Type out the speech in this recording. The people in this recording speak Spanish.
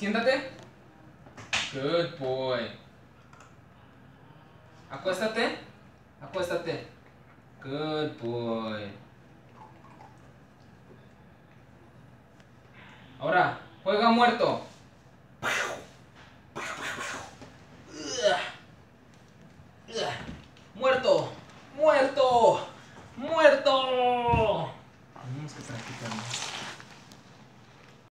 Siéntate. Good boy. Acuéstate. Acuéstate. Good boy. Ahora, juega muerto. Muerto. Muerto. Muerto. Tenemos que practicar.